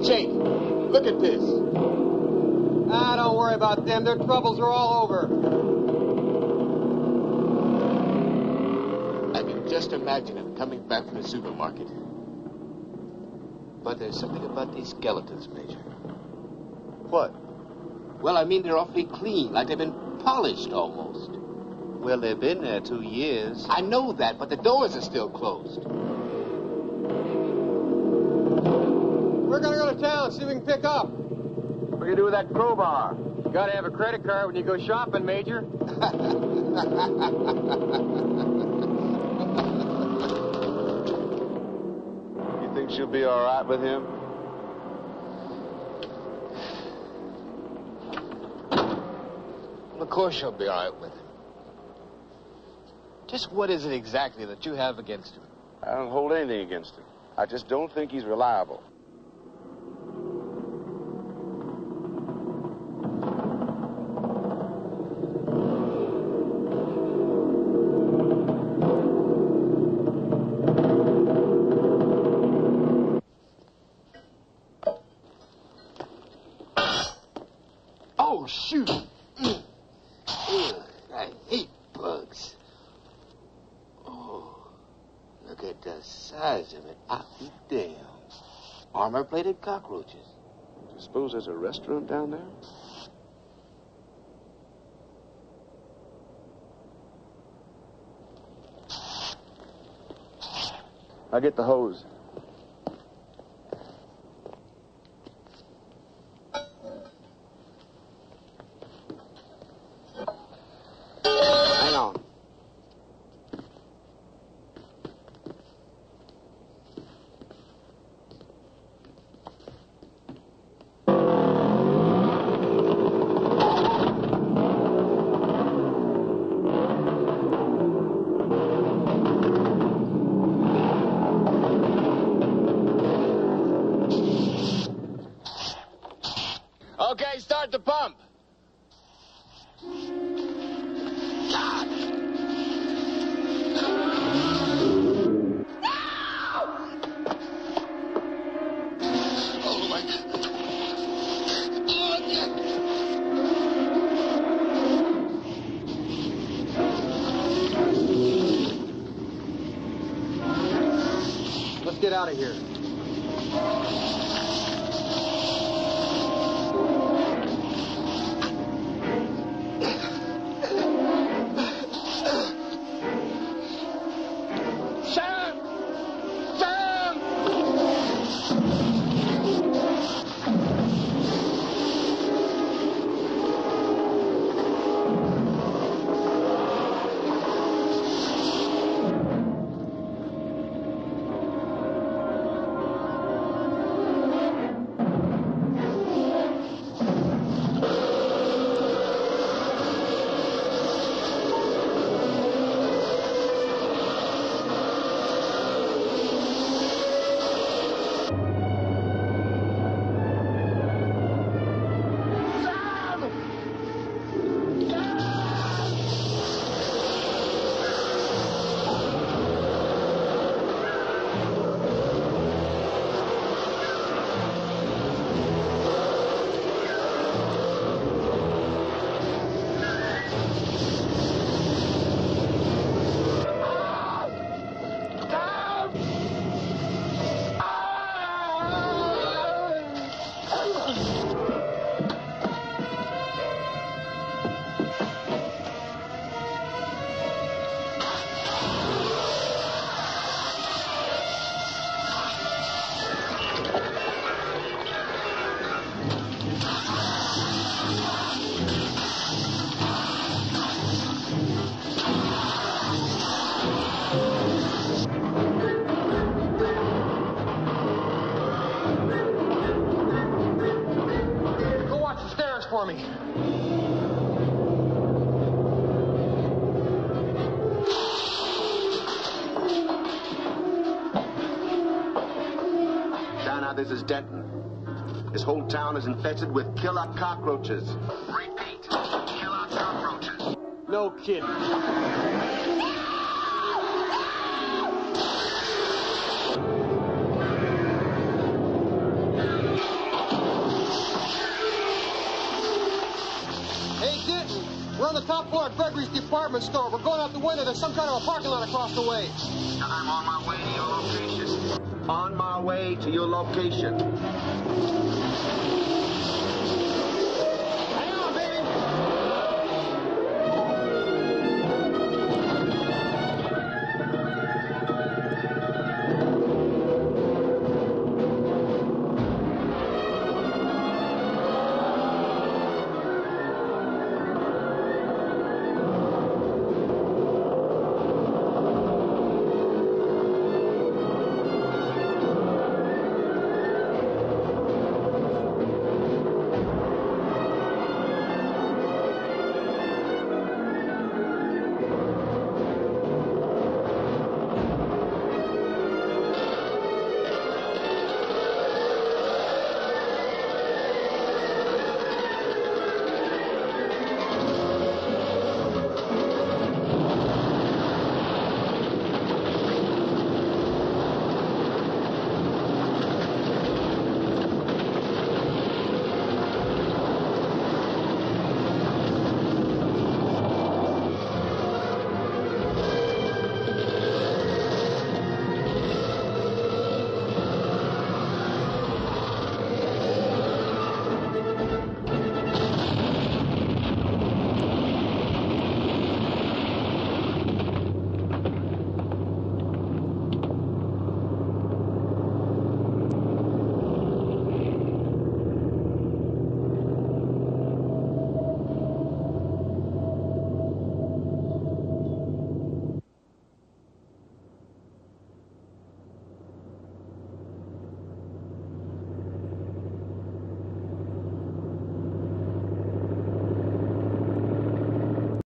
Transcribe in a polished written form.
Jake, look at this. Ah, don't worry about them. Their troubles are all over. I can just imagine him coming back from the supermarket. But there's something about these skeletons, Major. What? Well, I mean, they're awfully clean, like they've been polished almost. Well, they've been there 2 years. I know that, but the doors are still closed. We're gonna go to town, see if we can pick up. What do you do with that crowbar? You gotta have a credit card when you go shopping, Major. You think she'll be all right with him? Of course she'll be all right with him. Just what is it exactly that you have against him? I don't hold anything against him. I just don't think he's reliable. Oh, shoot! Ugh, I hate bugs. Oh, look at the size of it. I'll be damned. Armor-plated cockroaches. Do you suppose there's a restaurant down there? I'll get the hose. Hang on. Okay, start the pump. God. Oh, my God. Oh, God. Let's get out of here. For me. Donna, this is Denton. This whole town is infested with killer cockroaches. Repeat. Killer cockroaches. No kidding. the top floor at Gregory's department store. We're going out the window. There's some kind of a parking lot across the way. I'm on my way to your location. On my way to your location.